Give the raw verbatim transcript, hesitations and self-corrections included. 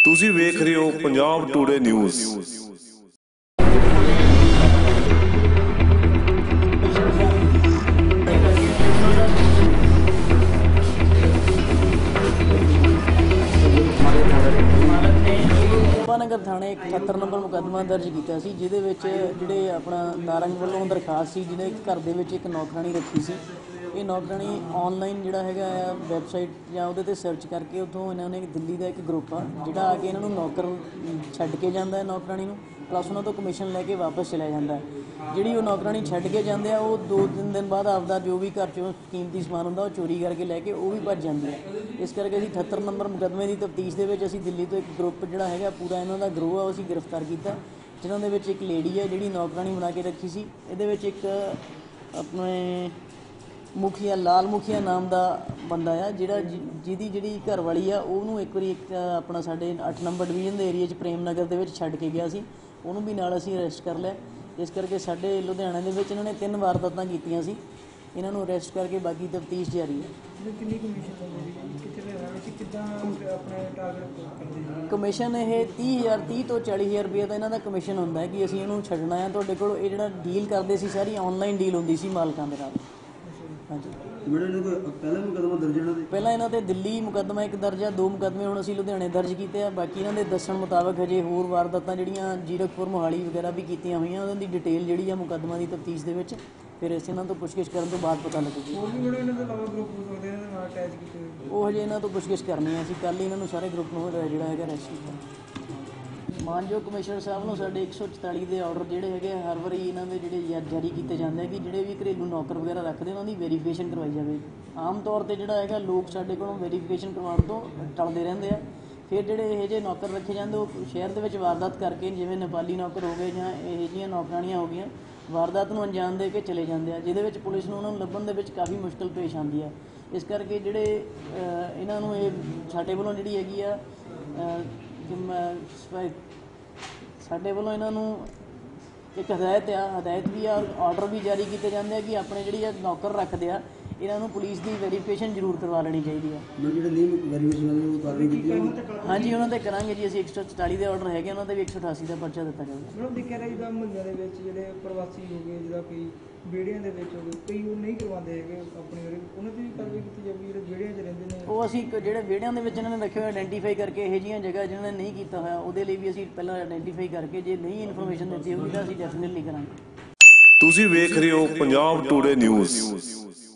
ਤੁਸੀਂ ਵੇਖ ਰਹੇ ਹੋ ਪੰਜਾਬ ਟੂਡੇ ਨਿਊਜ਼। नगर थाने एक अठहत्तर नंबर मुकदमा दर्ज किया सी जिहदे विच जिहड़े अपना नारंग वालों दरखास्त सी जिहने घर दे विच एक नौकरानी रखी सी। ये नौकरानी ऑनलाइन जिहड़ा हैगा वैबसाइट जां उहदे ते सर्च करके उतों इन्होंने दिल्ली का एक ग्रुप आ जिहड़ा आके इन्हों नौकर छड्ड के जांदा है नौकरानी नूं प्लस उन्होंने तो कमीशन लैके वापस चलिया जांदा है। जिहड़ी वो नौकरानी छड्ड के जांदे आ वो दो तीन दिन बाद आपदा जो भी घर चों कीमती समान हुंदा वो चोरी करके लैके वो भी भज जांदी है। इस करके असीं अठहत्तर नंबर मुकदमे की तफ्तीश दे विच असीं दिल्ली तो एक ग्रुप जिहड़ा हैगा पूरा इन्हां दा ग्रोह आ असीं गिरफ्तार कीता जिन्हां दे विच एक लेडी है जिहड़ी नौकरानी बना के रखी सी। इहदे विच एक अपने मुखिया लाल मुखिया नाम का बंदा आ जिहड़ा जिहदी जिहड़ी घर वाली आ उहनूं एक वारी एक अपना साडे अठ नंबर डिवीजन के एरिए च प्रेम नगर दे विच छड्ड के गया सी उहनूं भी नाल असीं अरैसट कर लिया। इस करके साडे लुधियाणे दे विच इन्हां ने तीन वारदातां कीतियां सी। इन्हां नूं अरैसट करके बाकी तफ्तीश जारी है। कमीशन ये तीह हज़ार तीह तो चाली हज़ार रुपये का इन्हों का कमीशन होंदा है कि असीं इहनूं छड्डना है तुहाडे कोल। ये जिहड़ा डील करदे सी सारी ऑनलाइन डील होंदी सी मालकां दे नाल। हाँ जी पहला इन्हों ते दिल्ली मुकदमा एक दर्ज है, दो मुकदमे हुण असीं लुधियाणे दर्ज कीते आ। बाकी इन्हां दे दस्सण मुताबक हजे होर वारदातां जिहड़ियां जीरकपुर मोहाली वगैरह भी कीतियां होईयां उहदी डिटेल जिहड़ी आ मुकदमा की तफ्तीश दे विच फिर इस इन्हां तो पुछगिछ करन तो बाद पता लगेगी। वो हजे इन्हां तो पुछगिछ करनी है। असीं कल ही इन्हां नूं सारे ग्रुप नूं जिहड़ा हैगा अरैस्ट कीता। मानयोग कमिश्नर साहब नूं साडे एक सौ चौताली के ऑर्डर जिहड़े हैगे हर वारी इन्हां दे जिहड़े जारी कीते जांदे कि जिहड़े भी घरेलू नौकर वगैरह रखदे उन्हां दी वेरीफिकेशन करवाई जावे। आम तौर पर जिहड़ा हैगा लोग साडे कोलों वेरीफिकेशन करवाउण तो टलदे रहिंदे आ। फिर जिहड़े इहो ਜਿਹੇ नौकर रखे जाते वो शहर के वारदात करके जिवें नेपाली नौकर हो गए जां इहो जिहियां नौकरानियां हो गई वारदात नूं अंजाम दे के चले जाते हैं जिहदे विच पुलिस नूं उन्हां नूं लभण दे विच काफ़ी मुश्किल पेश आती है। इस करके जिहड़े इन्हां नूं इह साडे वल्लों जिहड़ी हैगी आ साडे वल्लों इन्हां नूं एक हदायत आ हदायत भी आ ऑर्डर भी जारी किए जाते हैं कि अपने जिहड़ी नौकर रखते हैं इन्हों पुलिस की वेरीफिकेशन जरूर करवा लेनी चाहिए है। हाँ जी उन्होंने करांगे जी असीं एक सौ चौताली के ऑर्डर है उन्होंने भी एक सौ अठासी का पर्चा दिता जाएगा। देखा जाए मुहल्ले के प्रवासी हो गए जो कई बेड़ियां दे विच हो गए कई वो नहीं करवाते है अपनी उन्होंने भी कार्रवाई की जाएगी जो बेड़ियां च रहिंदे ने वो असीं जिहड़े बेड़ियां दे विच इन्होंने रखे हुए आइडेंटिफाई करके इहो जिहियां जगह जिन्होंने नहीं किया होया उहदे लई भी असीं पहलां आइडेंटिफाई करके जे नहीं इनफॉर्मेशन दित्ती होगी तो असीं डेफिनेटली करांगे। ਤੁਸੀਂ ਵੇਖ ਰਹੇ ਹੋ ਪੰਜਾਬ ਟੂਡੇ ਨਿਊਜ਼।